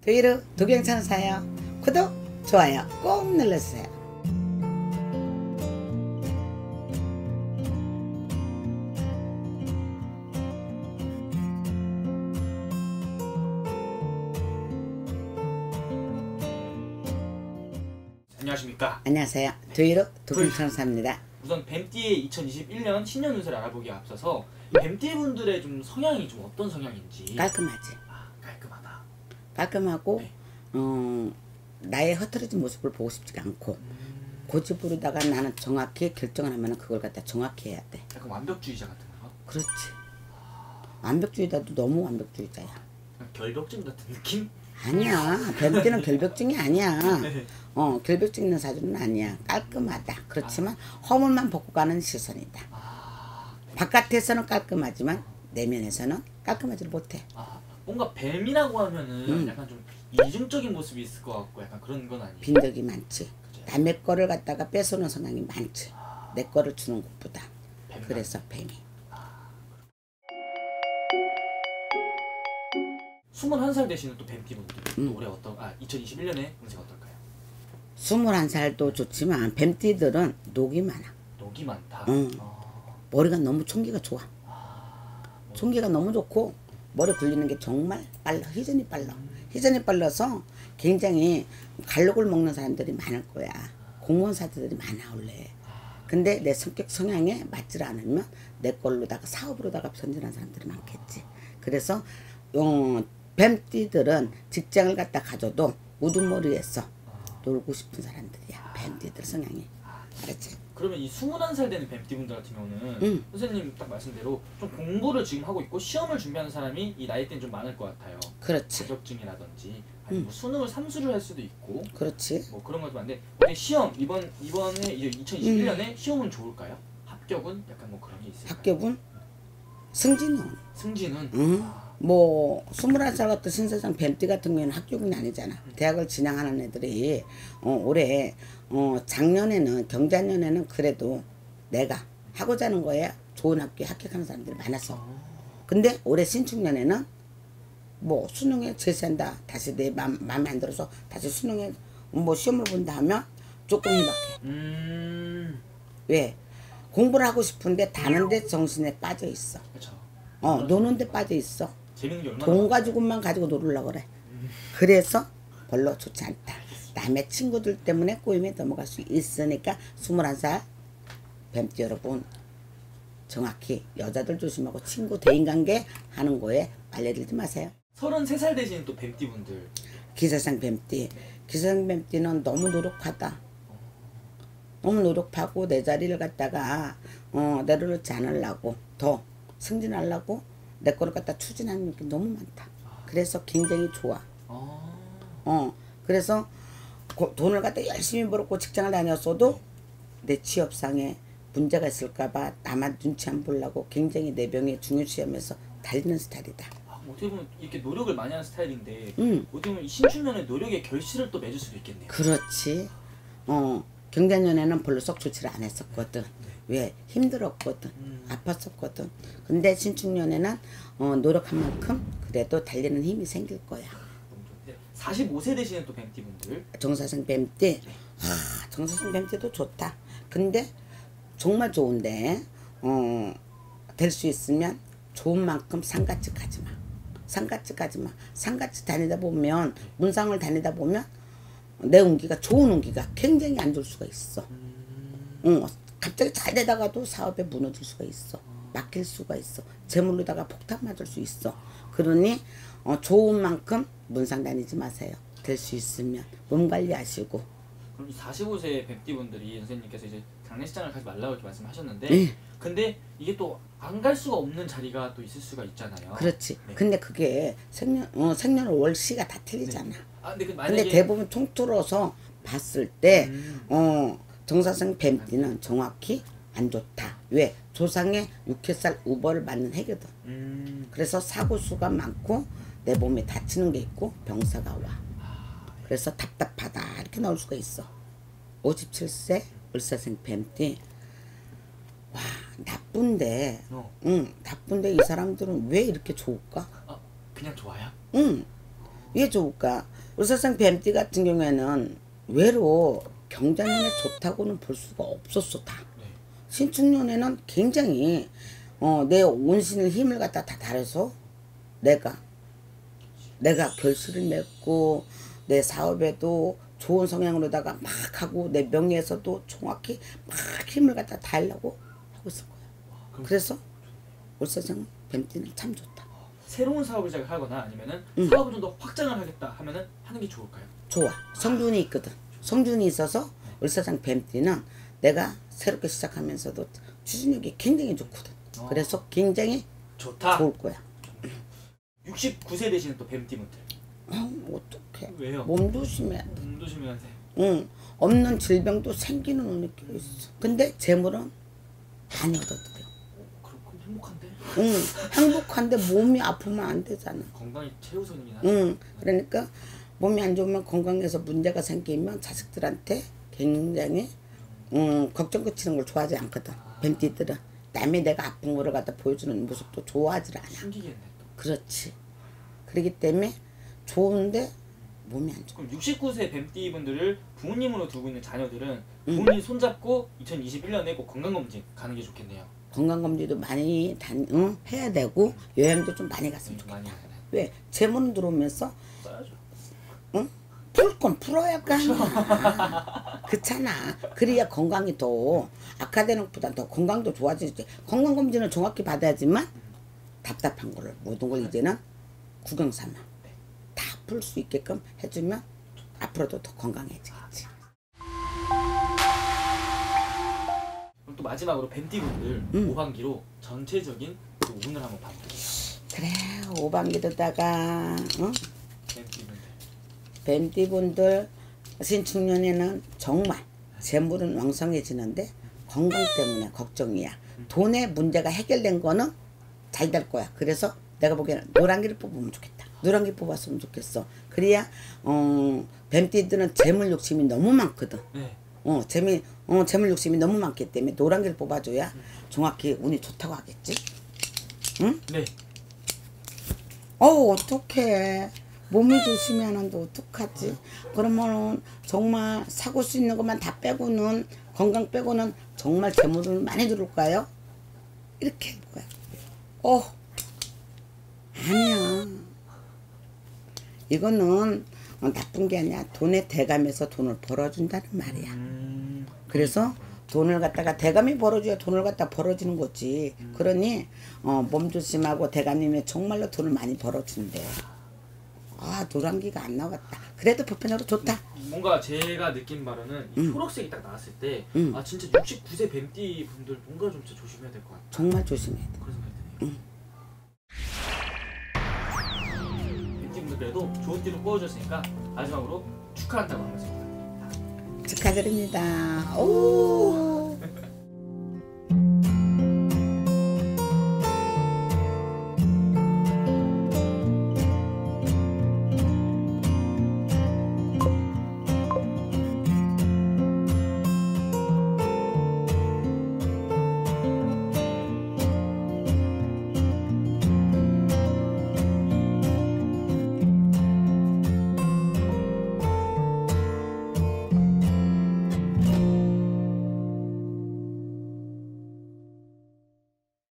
도이루 도경천 사요. 구독, 좋아요 꼭 눌러주세요. 안녕하십니까. 안녕하세요. 도이루 도경천 사입니다. 우선 뱀띠의 2021년 신년 운세를 알아보기에 앞서서 뱀띠 분들의 좀 성향이 좀 어떤 성향인지. 깔끔하지. 깔끔하다. 깔끔하고 네. 나의 흐트러진 모습을 보고 싶지가 않고 고집부리다가 나는 정확히 결정을 하면 그걸 갖다 정확히 해야 돼. 약간 완벽주의자 같은 거? 그렇지. 완벽주의자도 너무 완벽주의자야. 결벽증 같은 느낌? 아니야. 뱀띠는 결벽증이 아니야. 네. 결벽증 있는 사주는 아니야. 깔끔하다. 그렇지만 허물만 벗고 가는 시선이다. 바깥에서는 깔끔하지만 내면에서는 깔끔하지를 못해. 뭔가 뱀이라고 하면은 약간 좀 이중적인 모습이 있을 것 같고 약간 그런 건 아니에요? 빈적이 많지. 그죠? 남의 거를 갖다가 뺏어오는 성향이 많지. 내 거를 주는 것보다. 뱀 그래서 뱀이. 21살 되시는 또 뱀띠 분들 올해 2021년에 운세가 어떨까요? 21살도 좋지만 뱀띠들은 녹이 많아. 녹이 많다. 머리가 너무 총기가 좋아. 총기가 너무 좋고 머리 굴리는 게 정말 빨라. 회전이 빨라. 회전이 빨라서 굉장히 갈록을 먹는 사람들이 많을 거야. 공무원 사들이 많아 원래. 근데 내 성격 성향에 맞지 않으면 내 걸로다가 사업으로다가 전진한 사람들이 많겠지. 그래서 뱀띠들은 직장을 갖다 가져도 우두머리에서 놀고 싶은 사람들이야. 뱀띠들 성향이. 알았지? 그러면 이 21살 되는 뱀띠 분들 같은 경우는 선생님 딱 말씀대로 좀 공부를 지금 하고 있고 시험을 준비하는 사람이 이 나이 때는 좀 많을 것 같아요. 그렇지. 자격증이라든지 아니면 뭐 수능을 삼수를 할 수도 있고. 그렇지. 뭐 그런 것도 많은데 근데 시험 이번에 이제 2021년에 시험은 좋을까요? 합격은 약간 뭐 그런 게 있을까요? 합격은 승진은. 승진은. 뭐 21살 같은 신세상 뱀띠 같은 경우에는 합격은 아니잖아. 대학을 진학하는 애들이 올해 작년에는 경자년에는 그래도 내가 하고자 하는 거에 좋은 학교에 합격하는 사람들이 많았어. 근데 올해 신축년에는 뭐 수능에 제시한다. 다시 내 마음에 안 들어서 다시 수능에 뭐 시험을 본다 하면 조금 희박해. 왜? 공부를 하고 싶은데 다른데 정신에 빠져 있어. 그렇죠. 노는데 빠져 있어. 재밌는 게 얼마나 돈 가지고만 가지고 놀으려고 그래. 그래서 별로 좋지 않다. 남의 친구들 때문에 꼬임에 넘어갈 수 있으니까 21살 뱀띠 여러분 정확히 여자들 조심하고 친구 대인관계 하는 거에 빨려들지 마세요. 33살 되시는 또 뱀띠 분들. 기사상 뱀띠. 기사상 뱀띠는 너무 노력하다. 너무 노력하고 내 자리를 갖다가 내려놓지 않으려고 더 승진하려고 내 거를 갖다 추진하는 게 너무 많다. 그래서 굉장히 좋아. 그래서 돈을 갖다 열심히 벌었고 직장을 다녔어도 내 취업상에 문제가 있을까봐 나만 눈치 안 보려고 굉장히 내 병에 중요시하면서 달리는 스타일이다. 어떻게 보면 이렇게 노력을 많이 하는 스타일인데 어떻게 보면 이 신축년에 노력의 결실을 또 맺을 수도 있겠네요. 그렇지. 경자년에는 별로 썩 좋지를 않았었거든. 왜? 힘들었거든. 아팠었거든. 근데 신축년에는 노력한 만큼 그래도 달리는 힘이 생길 거야. 45세 되시는 또 뱀띠 분들. 정사성 뱀띠. 정사성 뱀띠도 좋다. 근데 정말 좋은데 될 수 있으면 좋은 만큼 상가집 가지 마. 상가집 가지 마. 상가집 다니다 보면 문상을 다니다 보면 내 운기가 좋은 운기가 굉장히 안 좋을 수가 있어. 갑자기 잘 되다가도 사업에 무너질 수가 있어. 막힐 수가 있어. 재물로다가 폭탄 맞을 수 있어. 그러니 좋은 만큼 문상 다니지 마세요. 될 수 있으면 몸 관리하시고. 그럼 이 45세 뱀띠 분들이 선생님께서 이제 장례식장을 가지 말라고 이렇게 말씀하셨는데 근데 이게 또 안 갈 수가 없는 자리가 또 있을 수가 있잖아요. 그렇지. 근데 그게 생년 월시가 다 틀리잖아. 근데 근데 대부분 통틀어서 봤을 때 정사성 뱀띠는 정확히 안 좋다. 왜? 조상의 6회살 우벌을 맞는 해거든. 그래서 사고수가 많고 내 몸에 다치는 게 있고 병사가 와. 그래서 답답하다 이렇게 나올 수가 있어. 57세 을사생 뱀띠. 와 나쁜데 나쁜데 이 사람들은 왜 이렇게 좋을까? 그냥 좋아요? 왜 좋을까? 울산상 뱀띠 같은 경우에는 외로 경자년에 좋다고는 볼 수가 없었어 다. 네. 신축년에는 굉장히 내 온신의 힘을 갖다 다 다해서 내가 결실을 맺고 내 사업에도 좋은 성향으로다가 막 하고 내 명예에서도 정확히 막 힘을 갖다 다하려고 하고 있을 거야. 그래서 울산상 뱀띠는 참 좋다. 새로운 사업을 시작하거나 아니면은 사업을 좀 더 확장을 하겠다 하면은 하는 게 좋을까요? 좋아. 성준이 있거든. 성준이 있어서 울산상 뱀띠는 내가 새롭게 시작하면서도 추진력이 굉장히 좋거든. 그래서 굉장히 좋다. 좋을 거야. 69세 되시는 또 뱀띠분들. 어떡해. 왜요? 몸 조심해야 돼. 몸 조심해야 돼. 응. 없는 질병도 생기는 운이 껴 있어. 근데 재물은 많이 얻어들여. 그럼 행복한데? 응. 행복한데 몸이 아프면 안 되잖아. 건강이 최우선이긴 하죠. 응. 그러니까 몸이 안 좋으면 건강에서 문제가 생기면 자식들한테 굉장히 걱정 끼치는 걸 좋아하지 않거든. 뱀띠들은 남이 내가 아픈 거를 갖다 보여주는 모습도 좋아하지 않아. 숨기겠네 또. 그렇지. 그렇기 때문에 좋은데 몸이 안 좋아. 그럼 69세 뱀띠 분들을 부모님으로 두고 있는 자녀들은 부모님 손잡고 2021년에 꼭 건강검진 가는 게 좋겠네요. 건강검진도 많이 해야 되고 여행도 좀 많이 갔으면 좋겠다. 많이 가네. 왜? 재물은 들어오면서 써야죠. 응? 풀 건 풀어야 할 거 아니야. 그렇잖아. 그래야 건강이 더 악화되는 것보다 더 건강도 좋아지지. 건강검진을 정확히 받아야지만 답답한 거를 모든 걸 이제는 구경 삼아 다 풀 수 있게끔 해주면 앞으로도 더 건강해지겠지. 그럼 또 마지막으로 뱀띠 분들 5반기로 전체적인 그 운을 한번 봐볼게요. 그래, 오반기로다가 뱀띠 분들. 뱀띠분들 신축년에는 정말 재물은 왕성해지는데 건강 때문에 걱정이야. 돈의 문제가 해결된 거는 잘 될 거야. 그래서 내가 보기에는 노란기를 뽑으면 좋겠다. 노란기 뽑았으면 좋겠어. 그래야 뱀띠들은 재물 욕심이 너무 많거든. 네. 재물 욕심이 너무 많기 때문에 노란기를 뽑아줘야 정확히 운이 좋다고 하겠지. 응? 네. 어떡해. 몸이 조심하는데 어떡하지? 그러면은 정말 사고 수 있는 것만 다 빼고는 건강 빼고는 정말 재물을 많이 들을까요? 이렇게 할 거야. 아니야. 이거는 나쁜 게 아니야. 돈에 대감해서 돈을 벌어준다는 말이야. 그래서 돈을 갖다가 대감이 벌어줘야 돈을 갖다 벌어주는 거지. 그러니 몸 조심하고 대감님이 정말로 돈을 많이 벌어준대. 노란기가 안 나왔다. 그래도 보편적으로 좋다. 뭔가 제가 느낀 바로는 이 초록색이 딱 나왔을 때 진짜 69세 뱀띠 분들 뭔가 좀 진짜 조심해야 될 것 같아요. 정말 조심해야 돼. 그런 생각이 드네요. 뱀띠 분들 그래도 좋은 띠로 뽑아줬으니까 마지막으로 축하한다고 하면서 축하드립니다. 오.